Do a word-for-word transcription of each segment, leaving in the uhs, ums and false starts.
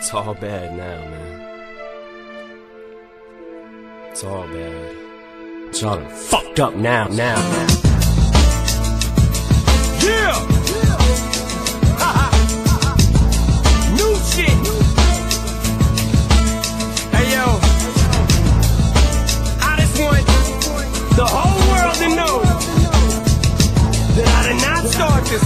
It's all bad now, man. It's all bad. It's all fucked up now, now, now. Yeah! New shit! Hey yo, I just want the whole world to know that I did not start this,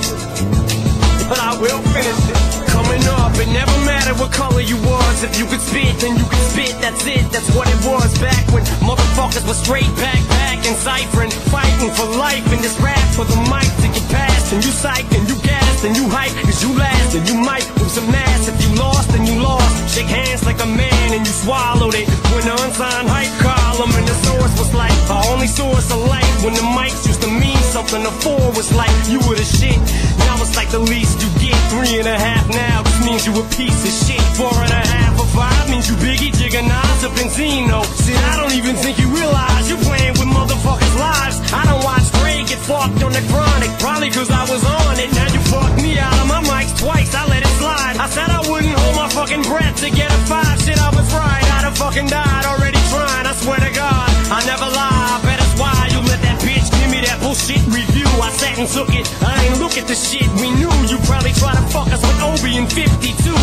but I will finish it. Coming up, it never mattered what color you was. If you could spit, then you could spit, that's it, that's what it was. Back when motherfuckers were straight back, back and ciphering, fighting for life in this rap for the mic to get past. And you psych, and you gas, and you hype, cause you last, and you might lose some mass. If you lost, then you lost. Shake hands like a man, and you swallowed it. When the unsigned hype column and the source was like our only source of light. When the mics used to mean something, the four was like you were the shit. Now it's like the least you get. Three and a half now, this means you a piece of shit. Four and a half or five means you Biggie, Jigga, Nas, or Benzino. Shit, I don't even think you realize you playing with motherfuckers' lives. I don't watch Dre get fucked on the chronic, probably cause I was on it. Now you fucked me out of my mics twice, I let it slide. I said I wouldn't hold my fucking breath to get a five. Shit, I was right, I'd have fucking died already trying. I swear to God, I never lie. I bet it's why you let that bitch give me that bullshit review. I sat and took it, I ain't look at the shit. We knew you probably try to fuck us with Obi in fifty-two.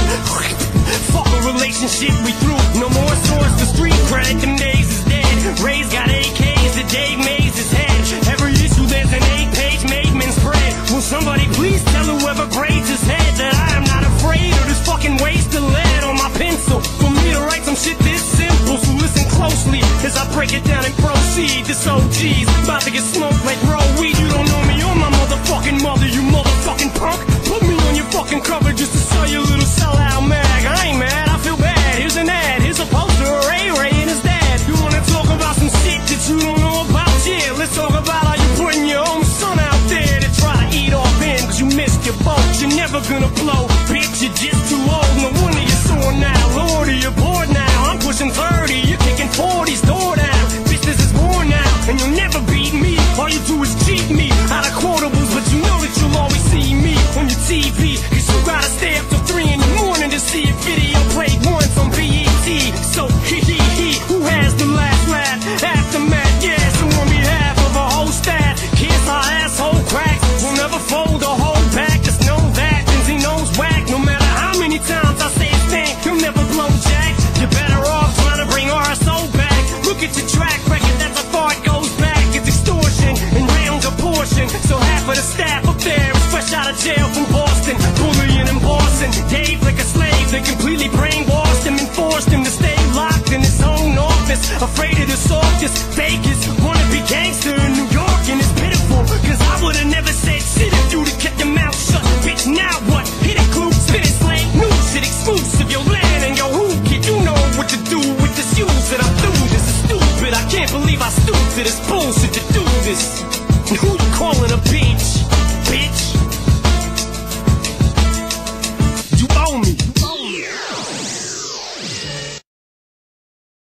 Fuck a relationship we threw. No more source for street credit, them days is dead. Ray's got A Ks that Dave Mays his head. Every issue there's an eight page made men spread. Will somebody please tell whoever braids his head that I am not afraid of this fucking waste of lead on my pencil. For me to write some shit this simple, so listen closely as I break it down and proceed. This O G's about to get smoked like raw weed. You don't know me or my motherfucking mother, you motherfucking punk. Put me on your fucking cover just to sell your little sellout mag. I ain't mad, I feel bad. Here's an ad, here's a poster of Ray Ray and his dad. You wanna talk about some shit that you don't know about? Yeah, let's talk about how you putting your own son out there to try to eat off in, cause you missed your boat. You're never gonna blow, bitch, you're just too old. No wonder you're sore now, Lordy, you're bored now. I'm pushing thirty, you're kicking forties, door down. Bitch, this is war now, and you'll never beat me. All you do is cheat me out of quotables, but you know that you'll always see me on your T V. Cause you gotta stay up till three in the morning to see a video played once on B E T. So he he he, who has the last laugh? Aftermath, yeah, so on behalf of a whole staff, kiss our asshole cracks. We'll never fold or hold back, just know that he knows whack. No matter how many times I say his thing, he'll never blow jack. You're better off trying to bring R S O back. Look at your track record, that's how far it goes back. It's extortion and round a portion. So half of the staff up there is fresh out of jail from Boston, bullying and bossing Dave like a slave. They completely brainwashed him and forced him to stay locked in his own office, afraid of the softest fakest. Wanna be gangster in New York and it's pitiful, cause I would've never said shit if you'd have kept your mouth shut. Bitch, now what? Hit it, clue, spit it, slang, new shit exclusive. Your land and your who, kid, you know what to do with the shoes that I'm through. This is stupid, I can't believe I stooped to this bullshit to do this. Who you calling a bitch?